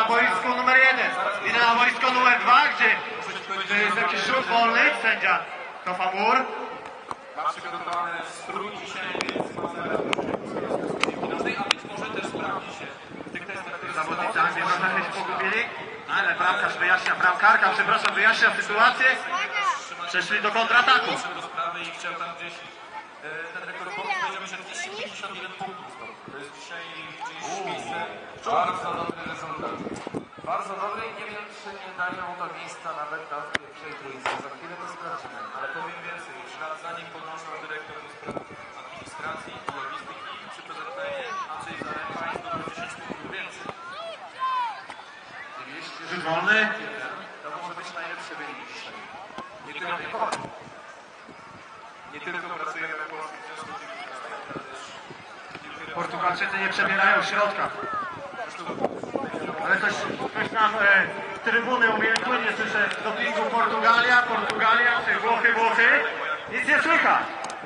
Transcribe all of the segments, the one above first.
boisku numer 1. Idę na boisko numer 2, gdzie jest jakiś rzut wolny. Sędzia cofa mur. Ma przygotowany strój dzisiaj, więc ma zaraz a być może też sprawdzi się w tych testach. Zawodnicy Anglii trochę się pogubili, ale bramkarz wyjaśnia, bramkarka, przepraszam, wyjaśnia sytuację. Przeszli do kontrataku. Do sprawy i chciał tam gdzieś ten rekord powiedział, że 251 punktów. To jest dzisiaj gdzieś miejsce. Bardzo dobry rezultat. Bardzo dobry i nie wiem, czy nie dają to miejsca nawet na pierwszej trójce. Za chwilę to sprawdzimy. Ale powiem więcej, w ślad za nim podążał dyrektor do spraw administracji i logistyki przy PZPN Andrzej Zaręba i zdobył 10 punktów więcej. Rzut wolny. To może być najlepszy wynik dzisiaj. Nie tylko pracujemy w Polskim Związku Piłkarskim, ale też Portugalczycy nie przebierają środka. Ale ktoś nam trybuny umiejętnie słyszę z dopingu Portugalia, czy Włochy. Nic nie słychać.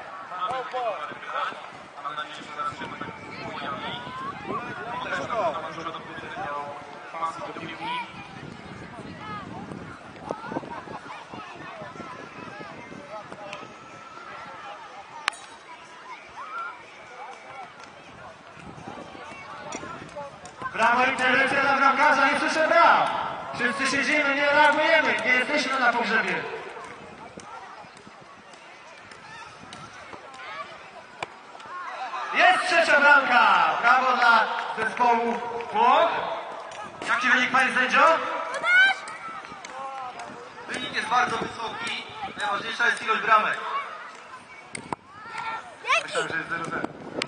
mam nadzieję, że zaczniemy tak pojawni. I też na może do powiedzenia o pasji do piłki. Brawo, interwencja dla bramkarza, nie słyszę braw. Wszyscy siedzimy, nie reagujemy, nie jesteśmy na pogrzebie. Jest trzecia bramka! Brawo dla zespołu Włoch. Jaki wynik, panie sędzio? Wynik jest bardzo wysoki. Najważniejsza jest ilość bramek. Myślałem, że jest 0-0.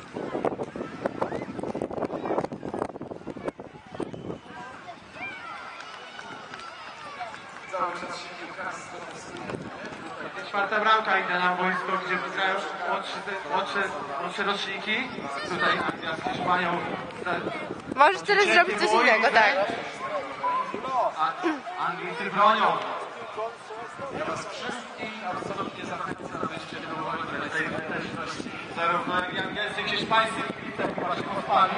Cały czas się piłkarstwo testuje. Czwarta bramka idzie na boisko, gdzie wygrają młodsze roczniki. Tutaj Anglia z Hiszpanią. Możesz teraz zrobić coś innego, tak. Anglicy bronią. Ja was wszystkich absolutnie zachęcam, abyście próbowali Tutaj też zarówno angielscy, jak i hiszpańscy kibice chyba się pospali.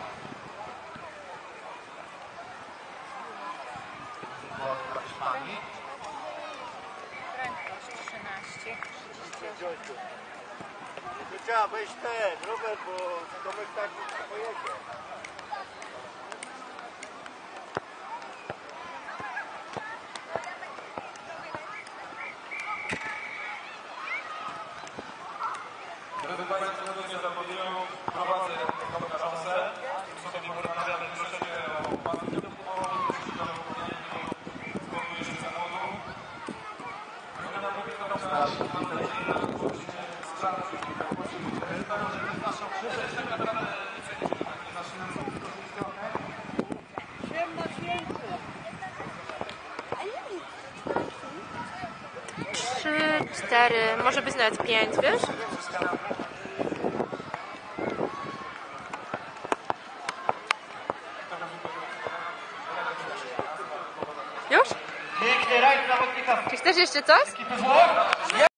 Hiszpanii. 13, 38. Trzeba wejść ten, Robert, bo Tomek tak nie pojedzie. Drodzy Państwo, zgodnie z zapowiedzią prowadzę na szansę. Sobie porozmawiamy troszeczkę o pasji do futbolu, troszeczkę o sportu jeszcze zawodu. Druga nam powie, mam nadzieję, że oczywiście sprawdzi. Pamiętam, że to jest naszą przyszłość, tak naprawdę naszym Trzy, 4, może być nawet 5, wiesz? Już? Piękny rajd zawodnika Czy chcesz jeszcze coś? Włoch.